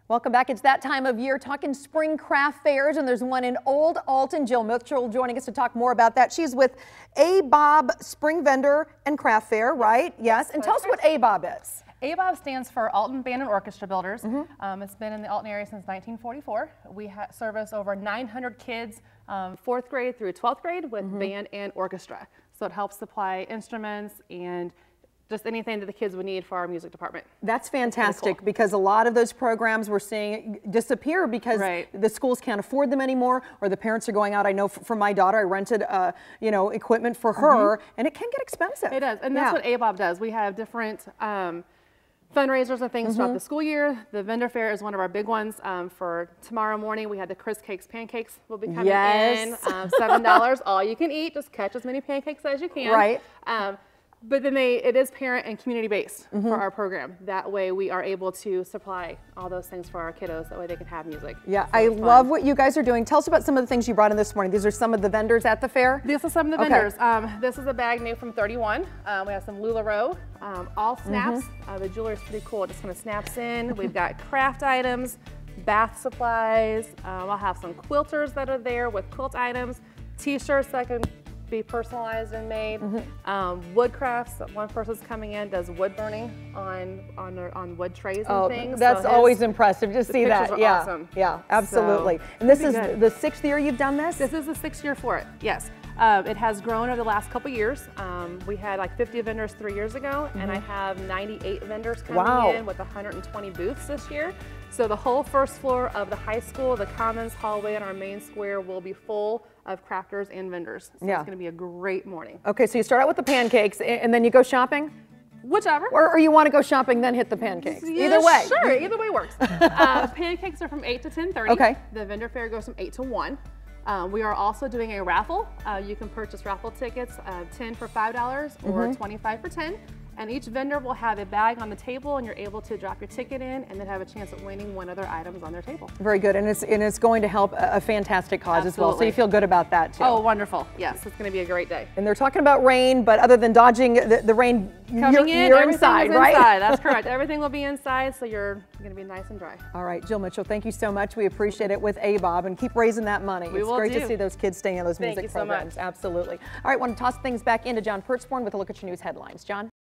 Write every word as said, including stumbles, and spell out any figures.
Welcome back. It's that time of year talking spring craft fairs, and there's one in Old Alton. Jill Mitchell joining us to talk more about that. She's with A B O B Spring Vendor and Craft Fair, right? Yes. And tell us what A B O B is. A B O B stands for Alton Band and Orchestra Builders. Mm-hmm. um, it's been in the Alton area since nineteen forty-four. We ha service over nine hundred kids, um, fourth grade through twelfth grade with mm-hmm. band and orchestra. So it helps supply instruments and just anything that the kids would need for our music department. That's fantastic, cool. because a lot of those programs we're seeing disappear because right. the schools can't afford them anymore, or the parents are going out. I know for, for my daughter, I rented uh, you know, equipment for her, mm-hmm. and it can get expensive. It does, and that's yeah. what A B O B does. We have different um, fundraisers and things mm-hmm. throughout the school year. The vendor fair is one of our big ones. Um, for tomorrow morning, we have the Chris Cakes Pancakes will be coming yes. in. Um, seven dollars, all you can eat. Just catch as many pancakes as you can. Right. Um, But then they, it is parent and community based mm-hmm. for our program. That way we are able to supply all those things for our kiddos. That way they can have music. Yeah, so I love what you guys are doing. Tell us about some of the things you brought in this morning. These are some of the vendors at the fair? These are some of the okay. vendors. Um, this is a bag new from thirty-one. Um, we have some LuLaRoe, um, all snaps. Mm-hmm. uh, the jewelry is pretty cool. It just kind of snaps in. We've got craft items, bath supplies. Um, I'll have some quilters that are there with quilt items, t-shirts that can be personalized and made. Mm-hmm. um, wood crafts. One person's coming in, does wood burning on on their, on wood trays and oh, things. That's so always impressive to see that. Are yeah, awesome. yeah, absolutely. So, and this is good. the sixth year you've done this? This is the sixth year for it. Yes. Uh, it has grown over the last couple years. Um, we had like fifty vendors three years ago, mm-hmm. and I have ninety-eight vendors coming wow. in with one hundred twenty booths this year. So the whole first floor of the high school, the commons, hallway, and our main square will be full of crafters and vendors. So yeah. it's going to be a great morning. Okay, so you start out with the pancakes, and then you go shopping? Whichever. Or, or you want to go shopping, then hit the pancakes? Yeah, either way. Sure, either way works. uh, pancakes are from eight to ten thirty. Okay. The vendor fair goes from eight to one. Uh, we are also doing a raffle. Uh, you can purchase raffle tickets, uh, ten for five dollars or mm-hmm. twenty-five for ten. And each vendor will have a bag on the table, and you're able to drop your ticket in and then have a chance at winning one of their items on their table. Very good, and it's and it's going to help a, a fantastic cause Absolutely. as well, so you feel good about that too. Oh, wonderful. Yes, it's going to be a great day. And they're talking about rain, but other than dodging the, the rain, Coming you're, in, you're inside, right? Inside. That's correct. Everything will be inside, so you're going to be nice and dry. All right, Jill Mitchell, thank you so much. We appreciate it with A B O B, and keep raising that money. We it's will great do. to see those kids staying in those Thank music you so programs. much. Absolutely. All right, want to toss things back into John Pertzborn with a look at your news headlines. John?